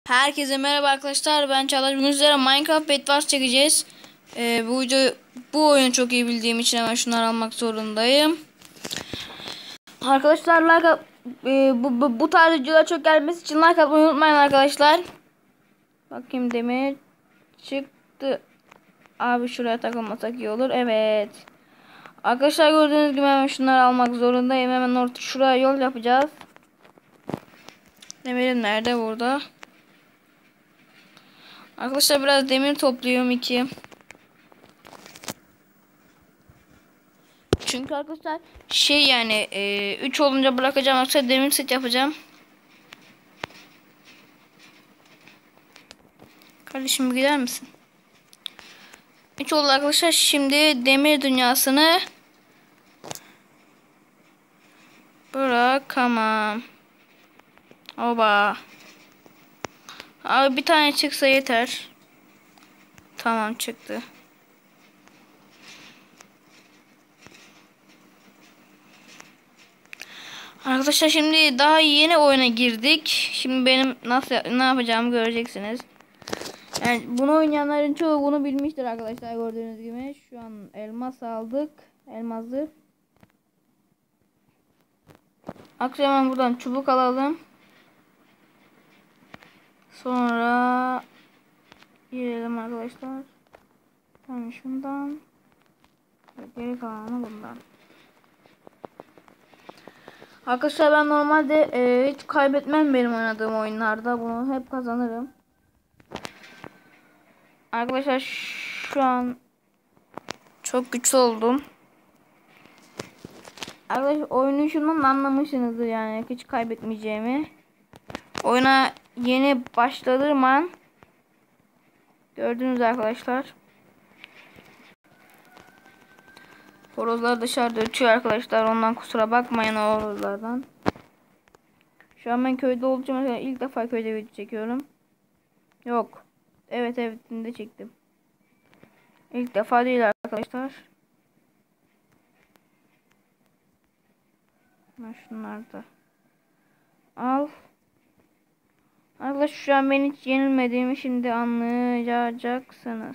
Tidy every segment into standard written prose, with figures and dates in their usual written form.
Herkese merhaba arkadaşlar, ben Çağdaş. Bugün sizlere Minecraft Bed Wars çekeceğiz. Bu oyunu çok iyi bildiğim için hemen şunları almak zorundayım. Arkadaşlar bu tarz videolar çok gelmesi için like atmayı unutmayın arkadaşlar. Bakayım, demir çıktı. Abi şuraya takılmasak iyi olur. Evet. Arkadaşlar gördüğünüz gibi hemen şunları almak zorundayım. Hemen şuraya yol yapacağız. Demirim nerede? Burada. Arkadaşlar biraz demir topluyorum 2. Çünkü arkadaşlar yani 3 olunca bırakacağım, arkadaşlar demir set yapacağım. Kardeşim gider misin? 3 oldu arkadaşlar. Şimdi demir dünyasını bırakamam. Oba. Abi bir tane çıksa yeter. Tamam, çıktı. Arkadaşlar şimdi daha yeni oyuna girdik. Şimdi benim ne yapacağımı göreceksiniz. Yani bunu oynayanların çoğu bunu bilmiştir arkadaşlar, gördüğünüz gibi. Şu an elmas aldık. Elması. Akşam hemen buradan çubuk alalım. Sonra girelim arkadaşlar. Tamam, şundan. Geri kalanı bundan. Arkadaşlar ben normalde hiç kaybetmem benim oynadığım oyunlarda. Bunu hep kazanırım. Arkadaşlar şu an çok güçlü oldum. Arkadaşlar oyunu şundan anlamışsınızdır, yani hiç kaybetmeyeceğimi. Oyuna yeni başladığım an gördünüz arkadaşlar. Horozlar dışarıda ötüyor arkadaşlar. Ondan kusura bakmayın o horozlardan. Şu an ben köyde olacağım. Mesela ilk defa köyde video çekiyorum. Yok. Evet de çektim. İlk defa değil arkadaşlar. Şunlar da al. Arkadaşlar şu an ben hiç yenilmediğimi şimdi anlayacaksınız.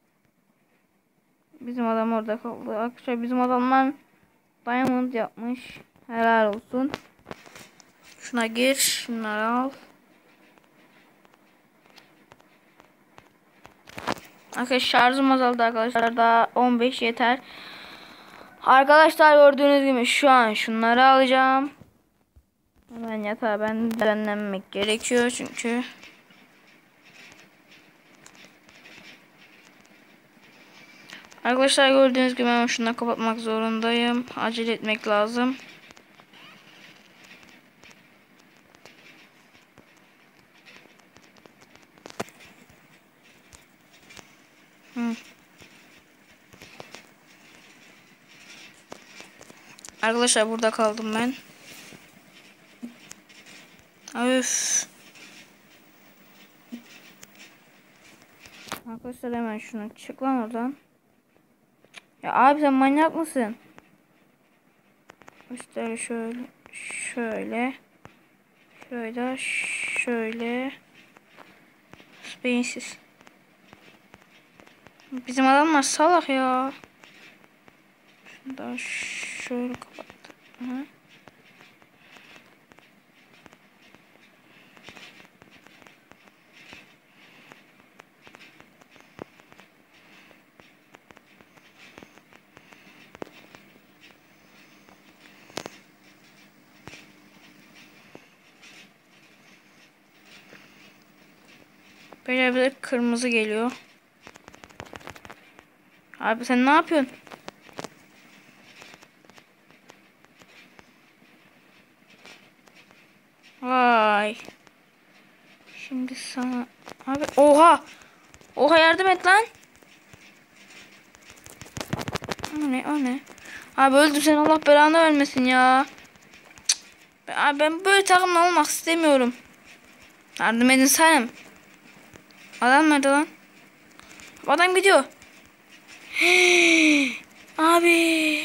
Bizim adam orada kaldı. Arkadaşlar bizim adamlar diamond yapmış. Helal olsun. Şuna gir. Şunları al. Arkadaşlar şarjım azaldı arkadaşlar. Daha 15 yeter. Arkadaşlar gördüğünüz gibi şu an şunları alacağım. Ben yatağa dinlenmek gerekiyor çünkü. Arkadaşlar gördüğünüz gibi ben şunu kapatmak zorundayım. Acele etmek lazım. Arkadaşlar burada kaldım ben. Öf. Arkadaşlar hemen şunu çık lan oradan. Ya abi sen manyak mısın? İşte şöyle. Beyinsiz. Bizim adamlar salak ya. Şunu da şöyle kapattım. Hı. Böyle kırmızı geliyor. Abi sen ne yapıyorsun? Vay. Şimdi sana abi, oha. Oha, yardım et lan. O ne? Abi öldüm, sen Allah belanı vermesin ya. Abi ben böyle takımla olmak istemiyorum. Yardım edin Sanem. Adam nerede lan? Adam gidiyor. Abi.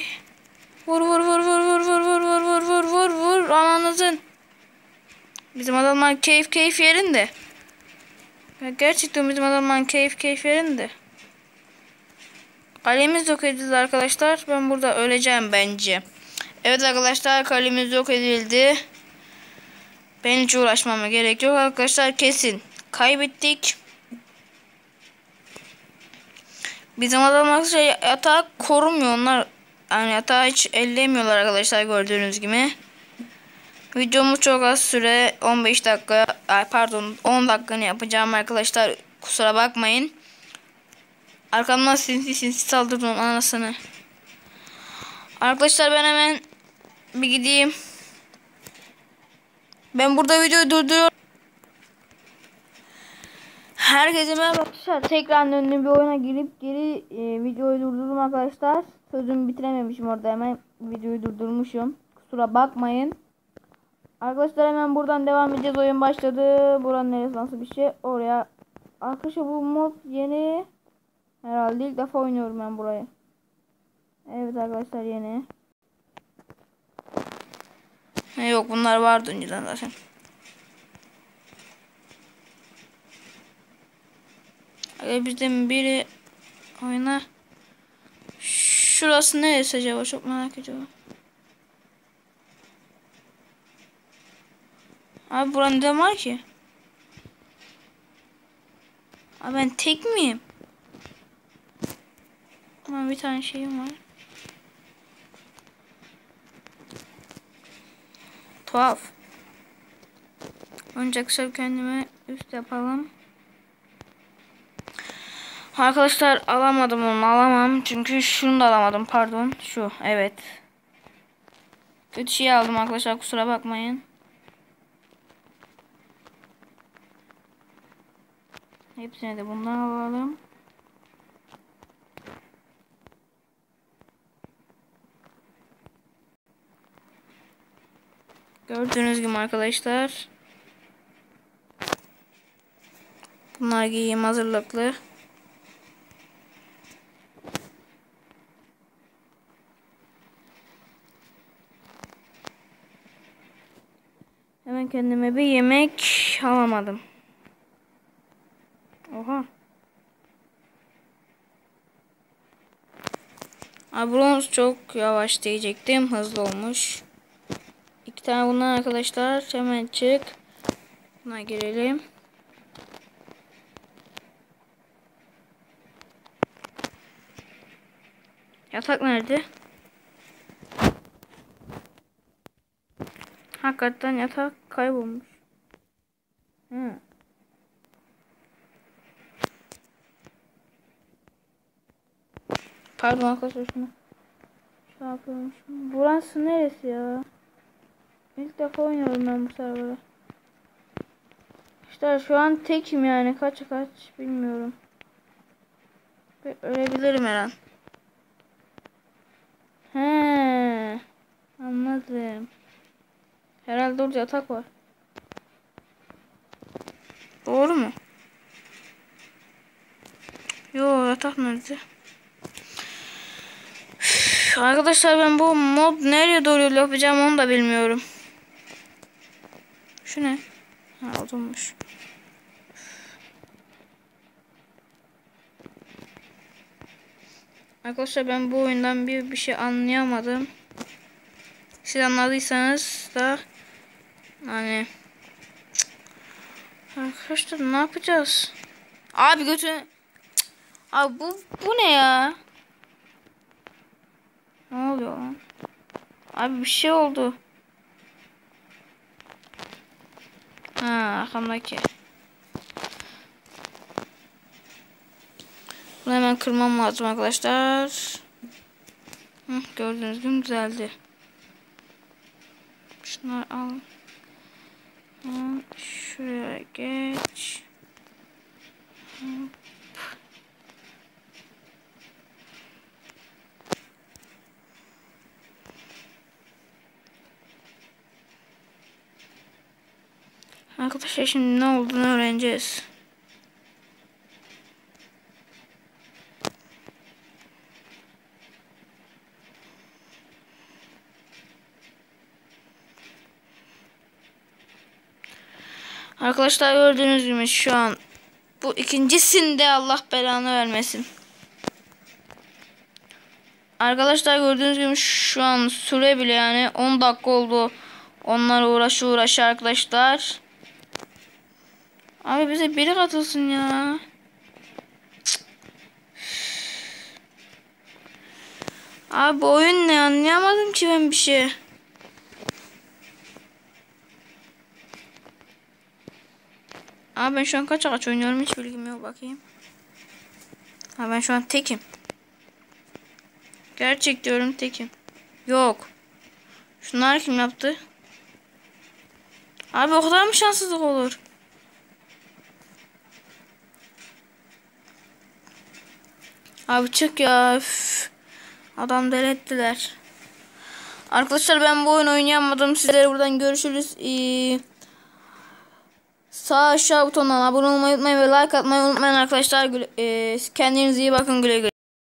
Vur. Amanızın. Bizim adamlar keyif yerinde. Ya gerçekten bizim adamdan keyif yerinde. Kalemiz yok edildi arkadaşlar. Ben burada öleceğim bence. Evet arkadaşlar, kalemiz yok edildi. Ben hiç uğraşmama gerek yok arkadaşlar, kesin kaybettik. Bizim adamlar yatağı korumuyor onlar. Yani yatağı hiç ellemiyorlar arkadaşlar, gördüğünüz gibi. Videomuz çok az süre, 15 dakika, pardon 10 dakikanı yapacağım arkadaşlar, kusura bakmayın. Arkamdan sinsi saldırdım anasını. Arkadaşlar ben hemen bir gideyim. Ben burada videoyu durduruyorum. Herkese merhaba arkadaşlar. Tekrar döndüm, bir oyuna girip geri videoyu durdurdum arkadaşlar. Sözümü bitirememişim orada, hemen videoyu durdurmuşum. Kusura bakmayın. Arkadaşlar hemen buradan devam edeceğiz. Oyun başladı. Buranın neresi, nasıl bir şey? Oraya. Arkadaşlar bu mod yeni. Herhalde ilk defa oynuyorum ben burayı. Evet arkadaşlar, yeni. Yok, bunlar vardı önceden zaten. Bizden biri oyna. Şurası neresi acaba? Çok merak ediyorum. Abi buranın ne var ki? Abi ben tek miyim? Ama bir tane şeyim var. Tuhaf. Önce kısa kendime üst yapalım. Arkadaşlar alamadım onu, alamam. Çünkü şunu da alamadım, pardon. Şu, evet. Kötü şey aldım arkadaşlar, kusura bakmayın. Hepsini de bundan alalım. Gördüğünüz gibi arkadaşlar. Bunlar giyeyim hazırlıklı. Hemen kendime bir yemek alamadım. Oha. Bronz çok yavaş diyecektim. Hızlı olmuş. 2 tane bundan arkadaşlar. Hemen çık. Buna girelim. Yatak nerede? Hakikaten yatak kaybolmuş. Pardon arkadaşlar, şunu şey yapıyormuş. Burası neresi ya? İlk defa oynuyorum ben bu serverda. İşte şu an tekim yani, kaç bilmiyorum. Ölebilirim her an. He, anladım. Herhalde orada yatak var. Doğru mu? Yo, yatak nerede? Arkadaşlar ben bu mod nereye doğru yapacağım onu da bilmiyorum. Şu ne? Ha, odunmuş. Arkadaşlar ben bu oyundan bir şey anlayamadım. Siz anladıysanız da hani arkadaşlar ne yapacağız? Abi götü. Abi bu ne ya? Ne oluyor lan? Abi bir şey oldu. Ha, arkamdaki. Bunu hemen kırmam lazım arkadaşlar. Gördüğünüz gibi düzeldi. Şunları al. Şuraya geç. Arkadaşlar şimdi ne olduğunu öğreneceğiz. Arkadaşlar gördüğünüz gibi şu an Bu ikincisinde Allah belanı vermesin. Arkadaşlar gördüğünüz gibi şu an süre bile yani 10 dakika oldu. Onlar uğraşı arkadaşlar. Abi bize biri katılsın ya. Abi bu oyun ne, anlayamadım ki ben bir şey. Abi ben şu an kaç ağaç oynuyorum hiç bilgim yok, bakayım. Ha ben şu an tekim. Gerçek diyorum, tekim. Yok. Şunlar kim yaptı? Abi o kadar mı şanssızlık olur? Abi çık ya. Üf. Adam deli ettiler. Arkadaşlar ben bu oyunu oynayamadım. Sizlere buradan görüşürüz. Sağ aşağı butonundan abone olmayı unutmayın ve like atmayı unutmayın arkadaşlar. Kendinize iyi bakın, güle güle.